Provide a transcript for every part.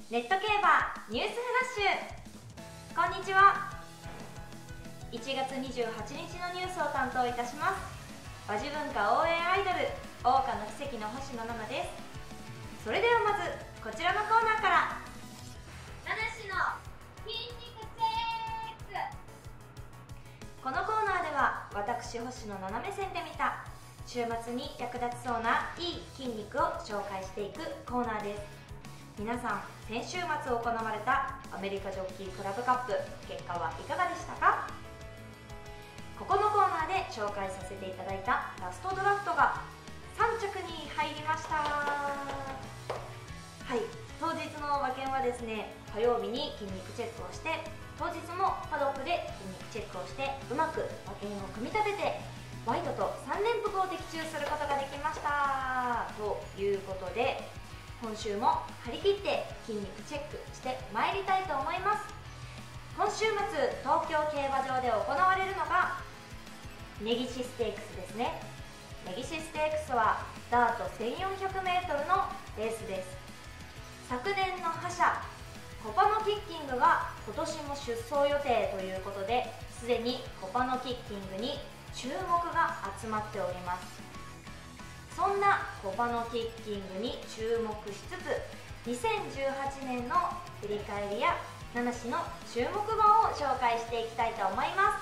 ネット競馬ニュースフラッシュ。こんにちは。1月28日のニュースを担当いたします。馬事文化応援アイドル桜花の奇跡の星野奈々です。それではまずこちらのコーナーから、 ナナシの筋肉チェック。 このコーナーでは私星野奈々目線で見た週末に役立ちそうないい筋肉を紹介していくコーナーです。皆さん、先週末行われたアメリカジョッキークラブカップ、結果はいかがでしたか？ここのコーナーで紹介させていただいたラストドラフトが3着に入りました。はい、当日の馬券はですね、火曜日に筋肉チェックをして、当日もパドックで筋肉チェックをして、うまく馬券を組み立ててワイドと3連複を的中することができました。ということで、今週も張り切って筋肉チェックしてまいりたいと思います。今週末、東京競馬場で行われるのが根岸ステークスですね。根岸ステークスはダート 1400m のレースです。昨年の覇者コパノキッキングが今年も出走予定ということで、すでにコパノキッキングに注目が集まっております。そんなコパノキッキングに注目しつつ、2018年の振り返りやナナシの注目馬を紹介していきたいと思います。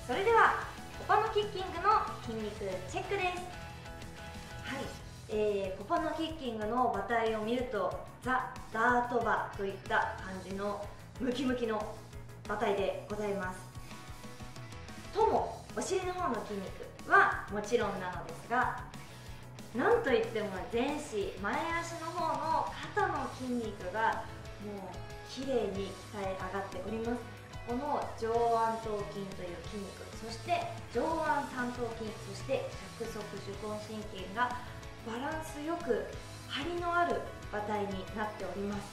それではコパノキッキングの筋肉チェックです。はい、コパノキッキングの馬体を見るとザ・ダート馬といった感じのムキムキの馬体でございます。ともお尻の方の筋肉はもちろんなのですが、なんといっても前肢前足の方の肩の筋肉がもう綺麗に鍛え上がっております。この上腕頭筋という筋肉、そして上腕三頭筋、そして尺足手根神経がバランスよく張りのある馬体になっております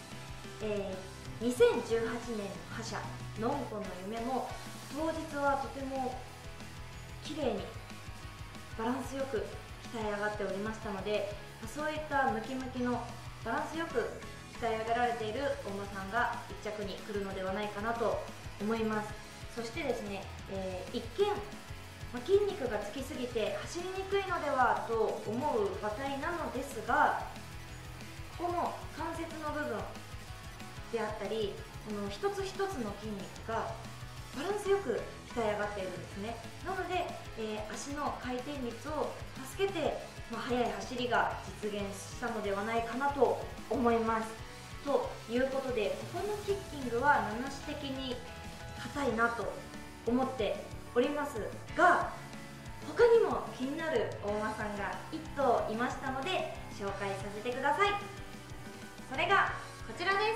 。2018年の覇者ノンコの夢も当日はとても綺麗にバランスよく鍛え上がっておりましたので、そういったムキムキのバランスよく鍛え上げられているお馬さんが1着に来るのではないかなと思います。そしてですね、一見、筋肉がつきすぎて走りにくいのではと思う馬体なのですが、ここの関節の部分であったり、この一つ一つの筋肉がバランスよく鍛え上がっているんですね。なので、足の回転率を助けて、速い走りが実現したのではないかなと思います。ということで、ここのキッキングはナナシ的に硬いなと思っておりますが、他にも気になるお馬さんが1頭いましたので紹介させてください。それがこちらです。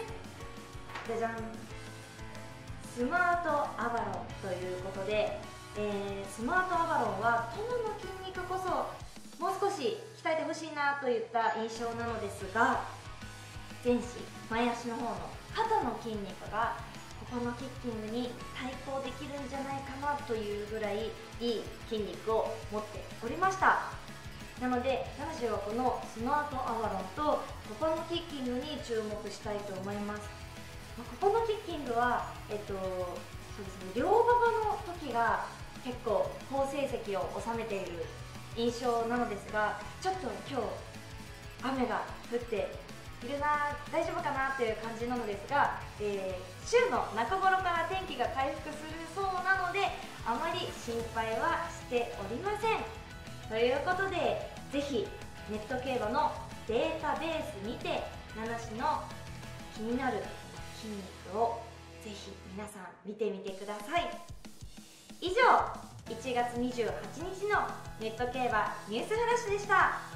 じゃじゃん。スマートアバロンということで、スマートアバロンはトモの筋肉こそもう少し鍛えてほしいなといった印象なのですが、前肢前足の方の肩の筋肉がここのキッキングに対抗できるんじゃないかなというぐらいいい筋肉を持っておりました。なのでナナシはこのスマートアバロンとここのキッキングに注目したいと思います。ここのキッキングは、そうですね、両馬場の時が結構好成績を収めている印象なのですが、ちょっと今日雨が降っているな、大丈夫かなという感じなのですが、週の中頃から天気が回復するそうなので、あまり心配はしておりません。ということで、ぜひネット競馬のデータベースにてナナシの気になる筋肉をぜひ皆さん見てみてください。以上、1月28日のネット競馬ニュースフラッシュでした。